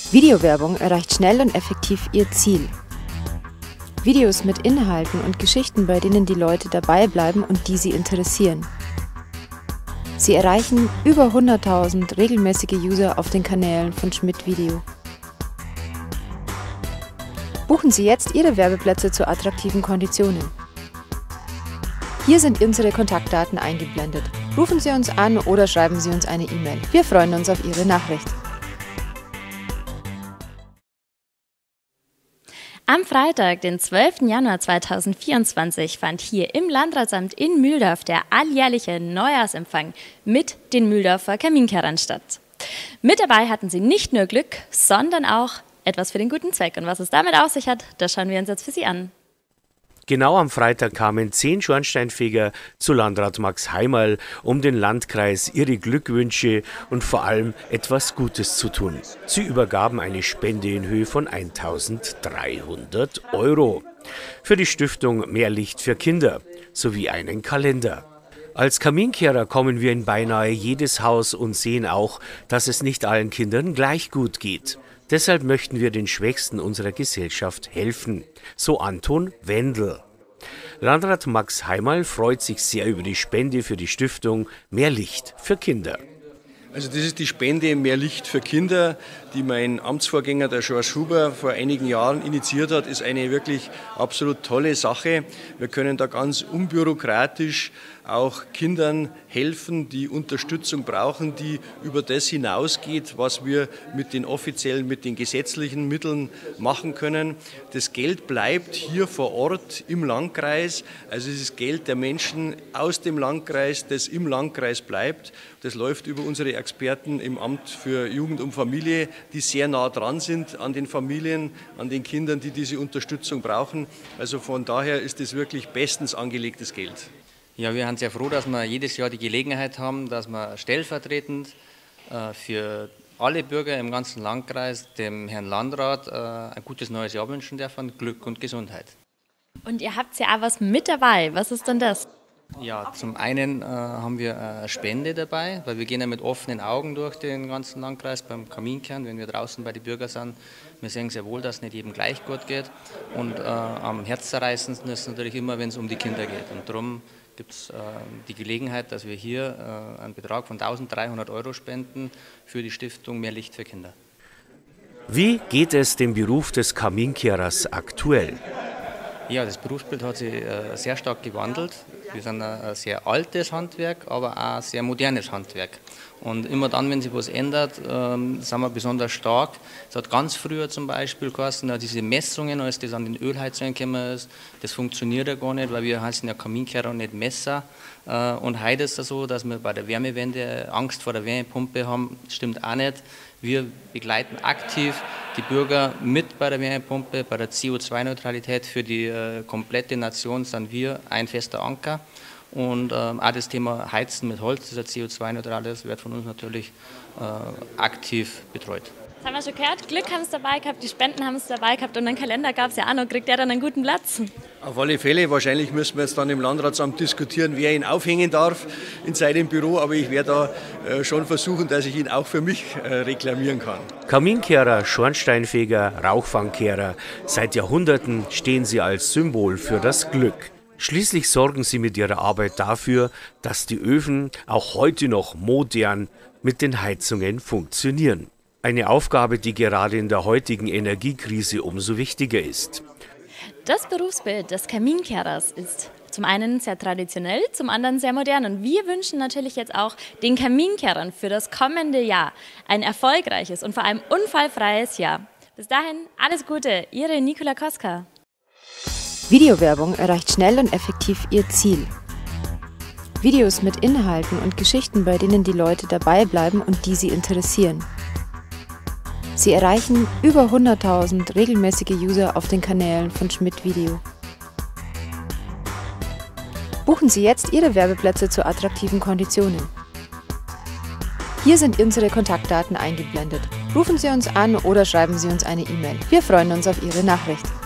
Videowerbung erreicht schnell und effektiv ihr Ziel. Videos mit Inhalten und Geschichten, bei denen die Leute dabei bleiben und die sie interessieren. Sie erreichen über 100.000 regelmäßige User auf den Kanälen von Schmidt Video. Buchen Sie jetzt Ihre Werbeplätze zu attraktiven Konditionen. Hier sind unsere Kontaktdaten eingeblendet. Rufen Sie uns an oder schreiben Sie uns eine E-Mail. Wir freuen uns auf Ihre Nachricht. Am Freitag, den 12. Januar 2024, fand hier im Landratsamt in Mühldorf der alljährliche Neujahrsempfang mit den Mühldorfer Kaminkehrern statt. Mit dabei hatten sie nicht nur Glück, sondern auch etwas für den guten Zweck. Und was es damit auf sich hat, das schauen wir uns jetzt für Sie an. Genau am Freitag kamen 10 Schornsteinfeger zu Landrat Max Heimerl, um den Landkreis ihre Glückwünsche und vor allem etwas Gutes zu tun. Sie übergaben eine Spende in Höhe von 1.300 € für die Stiftung Mehr Licht für Kinder sowie einen Kalender. Als Kaminkehrer kommen wir in beinahe jedes Haus und sehen auch, dass es nicht allen Kindern gleich gut geht. Deshalb möchten wir den Schwächsten unserer Gesellschaft helfen, so Anton Wendel. Landrat Max Heimerl freut sich sehr über die Spende für die Stiftung Mehr Licht für Kinder. Also das ist die Spende Mehr Licht für Kinder, die mein Amtsvorgänger, der George Huber, vor einigen Jahren initiiert hat, ist eine wirklich absolut tolle Sache. Wir können da ganz unbürokratisch auch Kindern helfen, die Unterstützung brauchen, die über das hinausgeht, was wir mit den offiziellen, mit den gesetzlichen Mitteln machen können. Das Geld bleibt hier vor Ort im Landkreis, also es ist Geld der Menschen aus dem Landkreis, das im Landkreis bleibt. Das läuft über unsere Experten im Amt für Jugend und Familie, die sehr nah dran sind an den Familien, an den Kindern, die diese Unterstützung brauchen. Also von daher ist es wirklich bestens angelegtes Geld. Ja, wir sind sehr froh, dass wir jedes Jahr die Gelegenheit haben, dass wir stellvertretend für alle Bürger im ganzen Landkreis dem Herrn Landrat ein gutes neues Jahr wünschen dürfen, Glück und Gesundheit. Und ihr habt ja auch was mit dabei. Was ist denn das? Ja, zum einen haben wir eine Spende dabei, weil wir gehen ja mit offenen Augen durch den ganzen Landkreis beim Kaminkehren, wenn wir draußen bei den Bürgern sind. Wir sehen sehr wohl, dass es nicht jedem gleich gut geht. Und am herzzerreißendsten ist es natürlich immer, wenn es um die Kinder geht. Und darum gibt es die Gelegenheit, dass wir hier einen Betrag von 1.300 € spenden für die Stiftung Mehr Licht für Kinder. Wie geht es dem Beruf des Kaminkehrers aktuell? Ja, das Berufsbild hat sich sehr stark gewandelt. Wir sind ein sehr altes Handwerk, aber auch ein sehr modernes Handwerk. Und immer dann, wenn sich was ändert, sind wir besonders stark. Es hat ganz früher zum Beispiel geheißen, diese Messungen, als das an den Ölheizungen gekommen ist, das funktioniert ja gar nicht, weil wir heißen ja Kaminkehrer und nicht Messer. Und heute ist es so, dass wir bei der Wärmewende Angst vor der Wärmepumpe haben. Das stimmt auch nicht. Wir begleiten aktiv die Bürger mit bei der Wärmepumpe, bei der CO2-Neutralität. Für die komplette Nation sind wir ein fester Anker. Und auch das Thema Heizen mit Holz, das ja CO2-neutral ist, wird von uns natürlich aktiv betreut. Das haben wir schon gehört, Glück haben es dabei gehabt, die Spenden haben es dabei gehabt und einen Kalender gab es ja auch noch. Kriegt der dann einen guten Platz? Auf alle Fälle, wahrscheinlich müssen wir jetzt dann im Landratsamt diskutieren, wer ihn aufhängen darf in seinem Büro, aber ich werde da schon versuchen, dass ich ihn auch für mich reklamieren kann. Kaminkehrer, Schornsteinfeger, Rauchfangkehrer, seit Jahrhunderten stehen sie als Symbol für das Glück. Schließlich sorgen sie mit ihrer Arbeit dafür, dass die Öfen auch heute noch modern mit den Heizungen funktionieren. Eine Aufgabe, die gerade in der heutigen Energiekrise umso wichtiger ist. Das Berufsbild des Kaminkehrers ist zum einen sehr traditionell, zum anderen sehr modern. Und wir wünschen natürlich jetzt auch den Kaminkehrern für das kommende Jahr ein erfolgreiches und vor allem unfallfreies Jahr. Bis dahin alles Gute, Ihre Nicola Koska. Videowerbung erreicht schnell und effektiv ihr Ziel. Videos mit Inhalten und Geschichten, bei denen die Leute dabei bleiben und die sie interessieren. Sie erreichen über 100.000 regelmäßige User auf den Kanälen von Schmidt Video. Buchen Sie jetzt Ihre Werbeplätze zu attraktiven Konditionen. Hier sind unsere Kontaktdaten eingeblendet. Rufen Sie uns an oder schreiben Sie uns eine E-Mail. Wir freuen uns auf Ihre Nachricht.